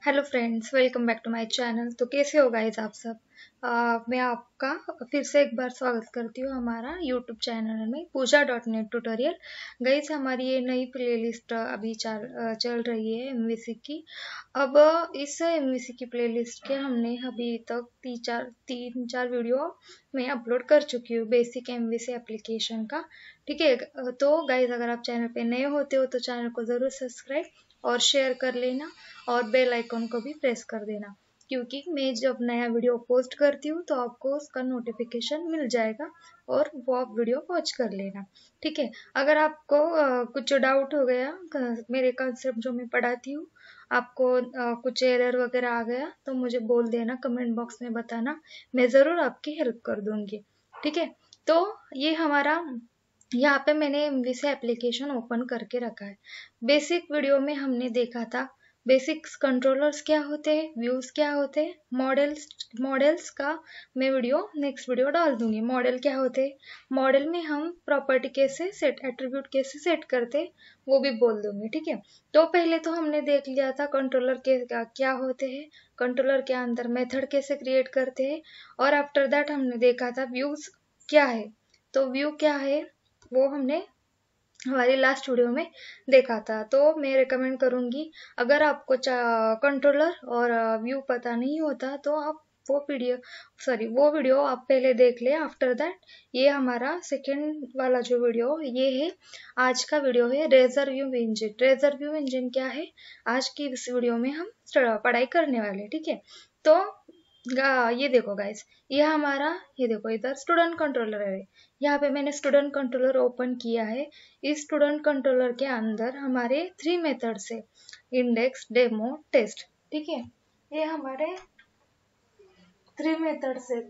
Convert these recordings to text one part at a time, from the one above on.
Hello friends, welcome back to my channel. तो कैसे हो गाइस आप सब। मैं आपका फिर से एक बार स्वागत करती हूँ हमारा यूट्यूब चैनल में पूजा.net ट्यूटोरियल। गाइस हमारी ये नई प्लेलिस्ट अभी चल रही है एमवीसी की। अब इस एमवीसी की प्लेलिस्ट के हमने अभी तक तीन चार वीडियो मैं अपलोड कर चुकी हूँ बेसिक एमवीसी एप्लीकेशन का। ठीक है। तो गाइस अगर आप चैनल पे नए होते हो तो चैनल को ज़रूर सब्सक्राइब और शेयर कर लेना और बेल आइकन को भी प्रेस कर देना, क्योंकि मैं जब नया वीडियो पोस्ट करती हूँ तो आपको उसका नोटिफिकेशन मिल जाएगा और वो आप वीडियो वॉच कर लेना। ठीक है। अगर आपको कुछ डाउट हो गया मेरे कंसेप्ट जो मैं पढ़ाती हूँ, आपको कुछ एरर वगैरह आ गया तो मुझे बोल देना, कमेंट बॉक्स में बताना, मैं ज़रूर आपकी हेल्प कर दूंगी। ठीक है। तो ये हमारा यहाँ पे मैंने एमवीसी एप्लीकेशन ओपन करके रखा है। बेसिक वीडियो में हमने देखा था बेसिक्स कंट्रोलर्स क्या होते हैं, व्यूज क्या होते हैं, मॉडल्स का मैं वीडियो नेक्स्ट वीडियो डाल दूंगी। मॉडल क्या होते हैं, मॉडल में हम प्रॉपर्टी कैसे सेट, एट्रीब्यूट कैसे सेट करते हैं वो भी बोल दूंगी। ठीक है। तो पहले तो हमने देख लिया था कंट्रोलर के क्या होते हैं, कंट्रोलर के अंदर मेथड कैसे क्रिएट करते हैं, और आफ्टर दैट हमने देखा था व्यूज क्या है। तो व्यू क्या है वो हमने हमारी लास्ट वीडियो में देखा था। तो मैं रिकमेंड करूंगी, अगर आपको कंट्रोलर और व्यू पता नहीं होता तो आप वो वीडियो आप पहले देख ले। आफ्टर दैट ये हमारा सेकेंड वाला जो वीडियो ये है, आज का वीडियो है razor view engine. Razor view engine क्या है, आज की इस वीडियो में हम पढ़ाई करने वाले। ठीक है। तो ये देखो गाइस, ये देखो इधर स्टूडेंट कंट्रोलर है। यहाँ पे मैंने स्टूडेंट कंट्रोलर ओपन किया है। इस स्टूडेंट कंट्रोलर के अंदर हमारे 3 मेथड्स है, इंडेक्स, डेमो, टेस्ट। ठीक है। ये हमारे 3 मेथड्स है,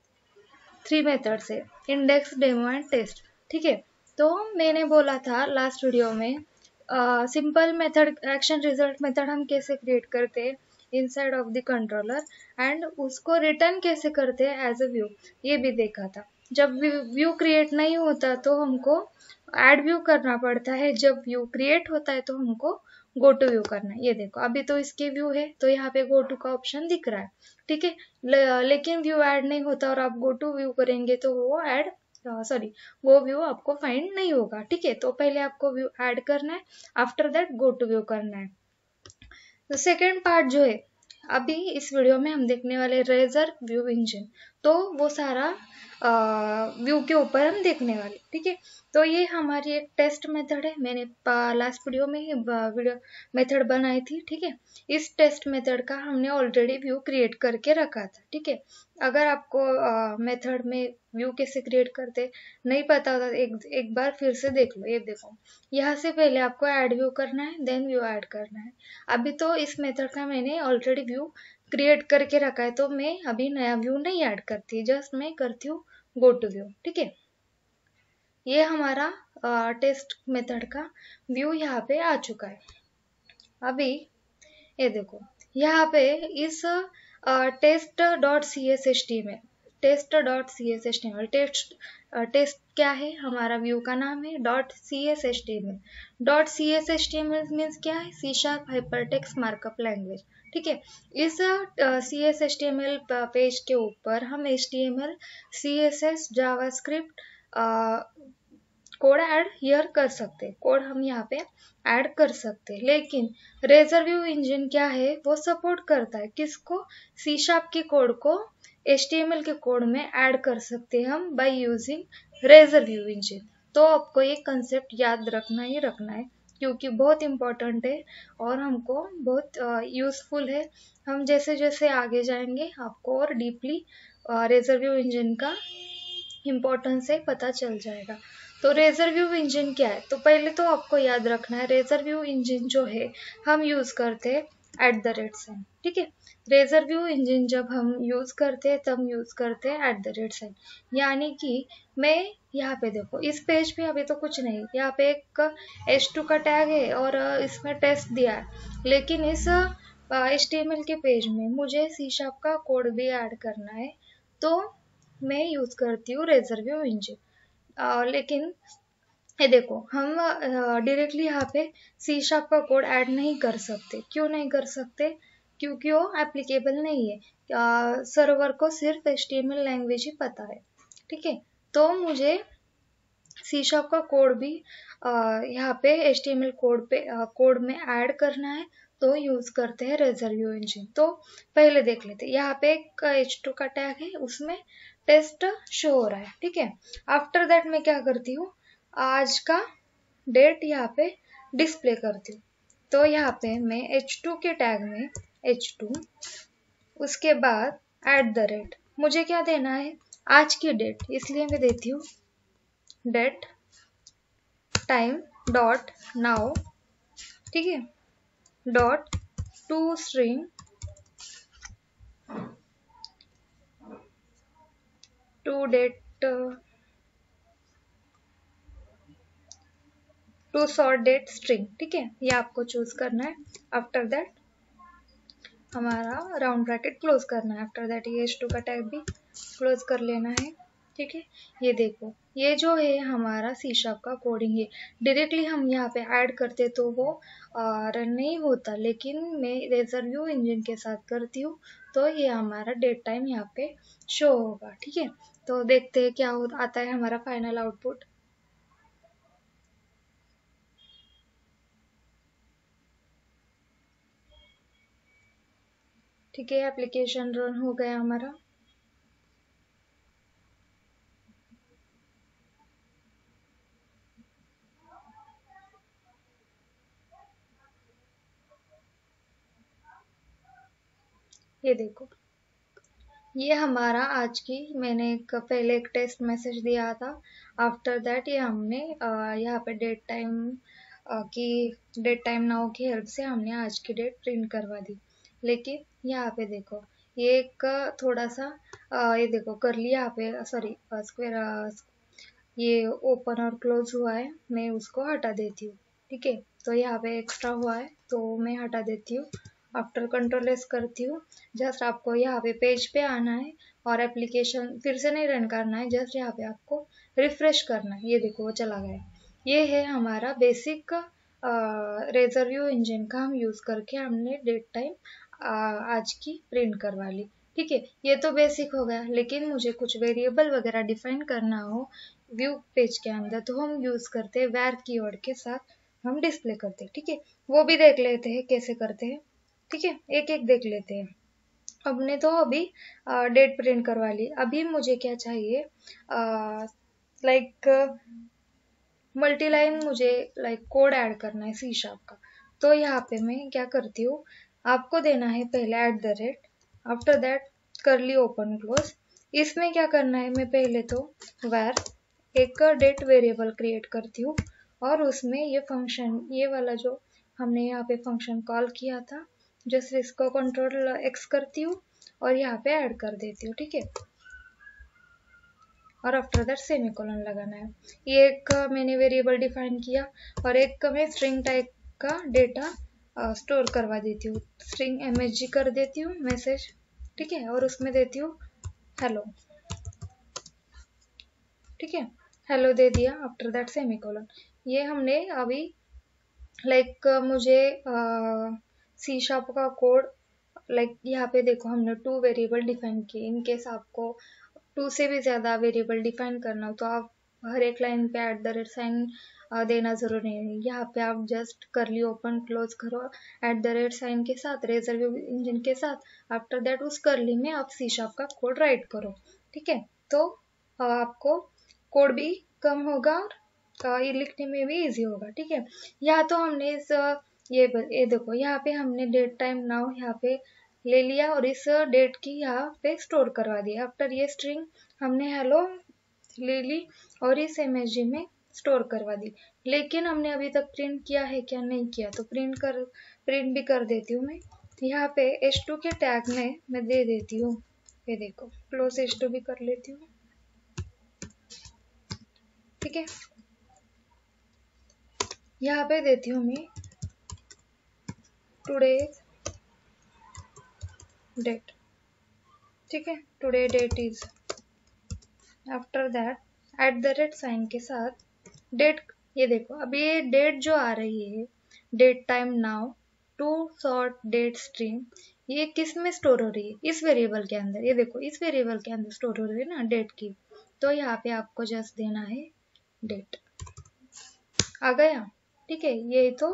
3 मेथड्स है, इंडेक्स, डेमो एंड टेस्ट। ठीक है। तो मैंने बोला था लास्ट वीडियो में simple method, action result method हम कैसे क्रिएट करते हैं inside of the controller, and उसको रिटर्न कैसे करते हैं एज अ व्यू, ये भी देखा था। जब व्यू क्रिएट नहीं होता तो हमको ऐड व्यू करना पड़ता है, जब व्यू क्रिएट होता है तो हमको गो टू व्यू करना है। ये देखो अभी तो इसके व्यू है तो यहाँ पे गो टू का ऑप्शन दिख रहा है। ठीक है। लेकिन व्यू ऐड नहीं होता और आप गो टू व्यू करेंगे तो वो ऐड सॉरी वो व्यू आपको फाइंड नहीं होगा। ठीक है। तो पहले आपको व्यू ऐड करना है, after that go to view करना है। तो सेकेंड पार्ट जो है अभी इस वीडियो में हम देखने वाले रेजर व्यू इंजन, तो वो सारा व्यू के ऊपर हम देखने वाले। ठीक है। तो ये हमारी एक टेस्ट मेथड है, मैंने लास्ट वीडियो में ही वीडियो मेथड बनाई थी। ठीक है। इस टेस्ट मेथड का हमने ऑलरेडी व्यू क्रिएट करके रखा था। ठीक है। अगर आपको मेथड में व्यू कैसे क्रिएट करते नहीं पता होता, एक बार फिर से देख लो। ये देखो यहाँ से पहले आपको ऐड व्यू करना है, देन व्यू ऐड करना है। अभी तो इस मेथड का मैंने ऑलरेडी व्यू क्रिएट करके रखा है तो मैं अभी नया व्यू नहीं ऐड करती, जस्ट मैं करती हूँ गो टू व्यू। ठीक है। ये हमारा टेस्ट मेथड का व्यू यहाँ पे आ चुका है। अभी ये देखो यहाँ पे इस test dot C S S T में, टेस्ट क्या है, हमारा व्यू का नाम है dot C S S T में। Dot C S S T means क्या है, C sharp hypertext markup language. ठीक है। इस C S S T M L page के ऊपर हम H T M L, C S S, JavaScript code add here कर सकते, कोड हम यहाँ पे ऐड कर सकते। लेकिन रेजर व्यू इंजन क्या है, वो सपोर्ट करता है किसको, सी शार्प के कोड को HTML के कोड में ऐड कर सकते हैं हम by using razor view engine. तो आपको ये कंसेप्ट याद रखना ही रखना है, क्योंकि बहुत इम्पोर्टेंट है और हमको बहुत यूजफुल है। हम जैसे जैसे आगे जाएंगे आपको और डीपली रेजर व्यू इंजन का इम्पोर्टेंस है पता चल जाएगा। तो रेजर व्यू इंजन क्या है, तो पहले तो आपको याद रखना है रेजर व्यू इंजन जो है हम यूज करते हैं @साइन। ठीक है। रेजर व्यू इंजन जब हम यूज करते हैं तब यूज करते हैं @साइन। यानी कि मैं यहाँ पे देखो इस पेज पे अभी तो कुछ नहीं, यहाँ पे एक H2 का टैग है और इसमें टेस्ट दिया है। लेकिन इस HTML के पेज में मुझे सी शार्प का कोड भी ऐड करना है, तो मैं यूज करती हूँ रेजर व्यू इंजन। लेकिन ये देखो हम डायरेक्टली यहाँ पे सी शार्प का कोड ऐड नहीं कर सकते। क्यों नहीं कर सकते, क्योंकि वो एप्लीकेबल नहीं है, सर्वर को सिर्फ HTML लैंग्वेज ही पता है। ठीक है, तो मुझे सी शार्प का कोड भी यहाँ पे HTML कोड में ऐड करना है, तो यूज करते हैं रेजर इंजन। तो पहले देख लेते हैं, यहाँ पे एक H2 का टैग है, उसमें टेस्ट शो हो रहा है। ठीक है, आफ्टर दैट मैं क्या करती हूँ, आज का डेट यहाँ पे डिस्प्ले करती हूँ। तो यहाँ पे मैं H2 के टैग में H2, उसके बाद @ मुझे क्या देना है, आज की डेट, इसलिए मैं देती हूँ डेट टाइम डॉट नाउ। ठीक है, dot to string to date to short date string. ठीक है, ये आपको चूज करना है। आफ्टर दैट हमारा राउंड ब्रैकेट क्लोज करना है। आफ्टर दैट ये H2 का टैग भी क्लोज कर लेना है। ठीक है, ये देखो, ये जो है हमारा सी शार्प का कोडिंग है। डायरेक्टली हम यहाँ पे ऐड करते तो वो रन नहीं होता, लेकिन मैं रेजर इंजन के साथ करती हूँ तो ये हमारा डेट टाइम यहाँ पे शो होगा। ठीक है, तो देखते हैं क्या आता है हमारा फाइनल आउटपुट। ठीक है, एप्लीकेशन रन हो गया हमारा। ये देखो, ये हमारा आज की, मैंने पहले एक टेस्ट मैसेज दिया था। आफ्टर दैट ये हमने यहाँ पे डेट टाइम की, डेट टाइम नाउ की हेल्प से हमने आज की डेट प्रिंट करवा दी। लेकिन यहाँ पे देखो, ये एक थोड़ा सा ये देखो करली यहाँ पे, सॉरी स्क्वायर, ये ओपन और क्लोज हुआ है, मैं उसको हटा देती हूँ। ठीक है, तो यहाँ पे एक्स्ट्रा हुआ है तो मैं हटा देती हूँ। आफ्टर कंट्रोल एस करती हूँ। जस्ट आपको यहाँ पे पेज पे आना है और एप्लीकेशन फिर से नहीं रन करना है, जस्ट यहाँ पे आपको रिफ्रेश करना है। ये देखो वो चला गया। ये है हमारा बेसिक रेजर व्यू इंजन का हम यूज करके हमने डेट टाइम आज की प्रिंट करवा ली। ठीक है, ये तो बेसिक हो गया, लेकिन मुझे कुछ वेरिएबल वगैरह डिफाइन करना हो व्यू पेज के अंदर, तो हम यूज करते हैं where कीवर्ड के साथ हम डिस्प्ले करते हैं। ठीक है, वो भी देख लेते हैं कैसे करते हैं। ठीक है, एक एक देख लेते हैं। हमने तो अभी डेट प्रिंट करवा ली, अभी मुझे क्या चाहिए, लाइक मल्टी लाइन, मुझे लाइक कोड ऐड करना है सी शार्प का। तो यहाँ पे मैं क्या करती हूँ, आपको देना है पहले @ after that curly open close. इसमें क्या करना है, मैं पहले तो where एक डेट वेरिएबल क्रिएट करती हूँ और उसमें ये फंक्शन, ये वाला जो हमने यहाँ पे फंक्शन कॉल किया था, जस्ट इसको कंट्रोल X करती हूँ और यहाँ पे ऐड कर देती हूँ। ठीक है, और आफ्टर दैट सेमीकोलन लगाना है। ये एक मैंने वेरिएबल डिफाइन किया और एक का मैं स्ट्रिंग टाइप का डेटा स्टोर करवा देती हूँ। स्ट्रिंग MSG कर देती हूँ मैसेज। ठीक है, और उसमें देती हूँ हेलो। ठीक है, हेलो दे दिया, आफ्टर दैट सेमीकोलन। ये हमने अभी लाइक मुझे सी शार्प का कोड, लाइक यहाँ पे देखो हमने 2 वेरिएबल डिफाइन किए। इनकेस आपको 2 से भी ज्यादा वेरिएबल डिफाइन करना हो तो आप हर एक लाइन पे @ देना जरूरी नहीं है। यहाँ पे आप जस्ट करली ओपन क्लोज करो @ के साथ, रेजर इंजन के साथ। आफ्टर दैट उस करली में आप सी शार्प का कोड राइट करो। ठीक है, तो आपको कोड भी कम होगा और ये लिखने में भी इजी होगा। ठीक है, यहाँ तो हमने इस ये देखो, यहाँ पे हमने डेट टाइम नाउ यहाँ पे ले लिया और इस डेट की यहाँ पे स्टोर करवा दिया। आफ्टर ये स्ट्रिंग हमने हेलो ले ली और इस MSG में स्टोर करवा दी। लेकिन हमने अभी तक प्रिंट किया है क्या, नहीं किया, तो प्रिंट भी कर देती हूँ मैं। यहाँ पे H2 के टैग में मैं दे देती हूँ, ये देखो क्लोज H2 भी कर लेती हूँ। ठीक है, यहाँ पे देती हूँ मैं टुडे डेट। ठीक है, today date is, after that @ के साथ डेट। ये देखो अभी ये डेट जो आ रही है, date time now to short date string, ये किस में स्टोर हो रही है, इस वेरिएबल के अंदर। ये देखो इस वेरिएबल के अंदर स्टोर हो रही है ना डेट की, तो यहाँ पे आपको जस्ट देना है डेट। आ गया, ठीक है। ये तो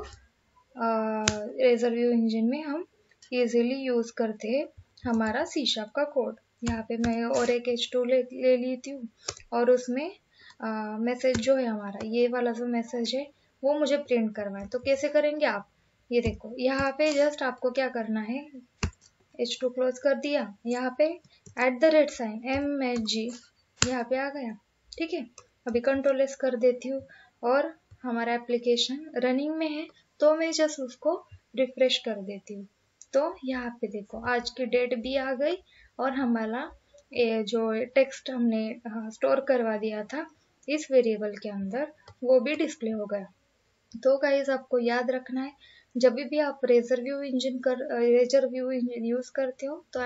रेजर व्यू इंजन में हम इजीली यूज करते हैं हमारा सी शार्प का कोड। यहाँ पे मैं और एक H2 ले लेती हूँ और उसमें मैसेज जो है हमारा, ये वाला जो मैसेज है वो मुझे प्रिंट करना है। तो कैसे करेंगे आप, ये देखो यहाँ पे जस्ट आपको क्या करना है, H2 क्लोज कर दिया, यहाँ पे @ MSG यहाँ पे आ गया, ठीक है। अभी कंट्रोल S कर देती हूँ और हमारा एप्लीकेशन रनिंग में है, तो मैं जस्ट उसको रिफ्रेश कर देती हूँ। तो यहाँ पे देखो आज की डेट भी आ गई और हमारा ये जो टेक्स्ट हमने स्टोर करवा दिया था इस वेरिएबल के अंदर वो भी डिस्प्ले हो गया। तो गाइज आपको याद रखना है, जब भी आप रेजर व्यू इंजन यूज करते हो तो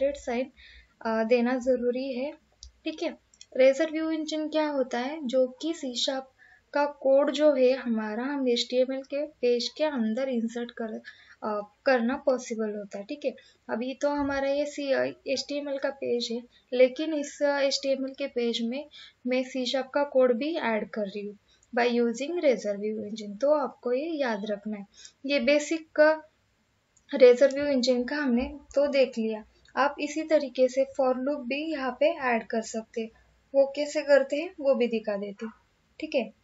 @ देना जरूरी है, ठीक है। रेजर व्यू इंजन क्या होता है, जो कि सी शार्प का कोड जो है हमारा, हम HTML के पेज के अंदर इंसर्ट करना पॉसिबल होता है, ठीक है। अभी तो हमारा ये HTML का पेज है, लेकिन इस HTML के पेज में मैं सी शार्प का कोड भी ऐड कर रही हूँ by using razor view engine. तो आपको ये याद रखना है। ये बेसिक रेजर व्यू इंजन का हमने तो देख लिया। आप इसी तरीके से फॉर लूप भी यहाँ पे ऐड कर सकते हैं। वो कैसे करते हैं वो भी दिखा देते हैं, ठीक है।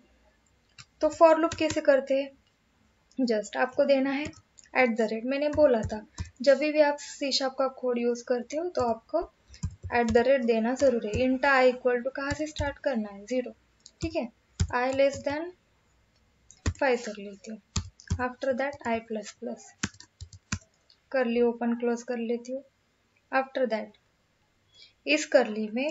तो फॉर लूप कैसे करते हैं, जस्ट आपको देना है @ मैंने बोला था जब भी आप सी शार्प का कोड यूज करते हो तो आपको @ देना जरूरी है। इंट i इक्वल टू कहाँ से स्टार्ट करना है, 0, ठीक है। i लेस देन 5 कर लेती हूँ, after that i++ curly open close कर लेती हूँ। आफ्टर दैट इस करली में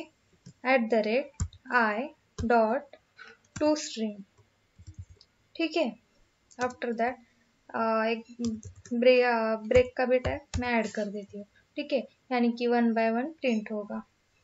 @i.toString, ठीक है। आफ्टर दैट एक ब्रेक का भी टैग मैं ऐड कर देती हूँ, ठीक है। यानी कि 1 by 1 प्रिंट होगा,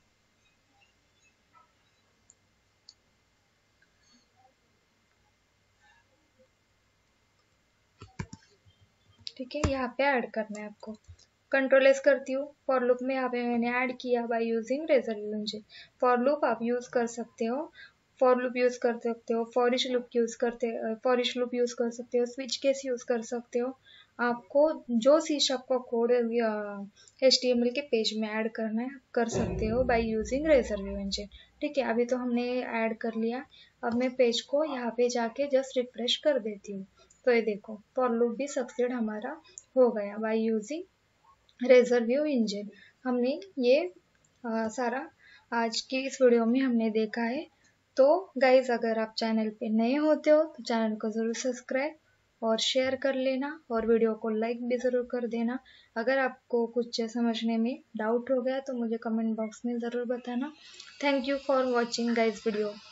ठीक है। यहाँ पे ऐड करना है आपको। कंट्रोल S करती हूँ। फॉर लूप में यहाँ पे मैंने ऐड किया by using razor view engine. For loop आप यूज कर सकते हो, फॉर लूप यूज कर सकते हो, फॉरिश लूप यूज कर सकते हो, स्विच केस यूज कर सकते हो। आपको जो सी शार्प का कोड HTML के पेज में ऐड करना है कर सकते हो by using razor view engine, ठीक है। अभी तो हमने ऐड कर लिया। अब मैं पेज को यहाँ पे जाके जस्ट रिफ्रेश कर देती हूँ। तो ये देखो फॉर लूप भी सक्सेड हमारा हो गया by using razor view engine. हमने ये सारा आज की इस वीडियो में हमने देखा है। तो गाइज अगर आप चैनल पे नए होते हो तो चैनल को ज़रूर सब्सक्राइब और शेयर कर लेना और वीडियो को लाइक भी ज़रूर कर देना। अगर आपको कुछ समझने में डाउट हो गया तो मुझे कमेंट बॉक्स में ज़रूर बताना। Thank you for watching guys video.